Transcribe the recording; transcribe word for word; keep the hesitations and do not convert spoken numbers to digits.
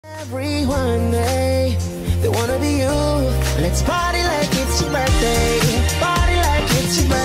Everyone, they, they wanna be you. Let's party like it's your birthday. Party like it's your birthday.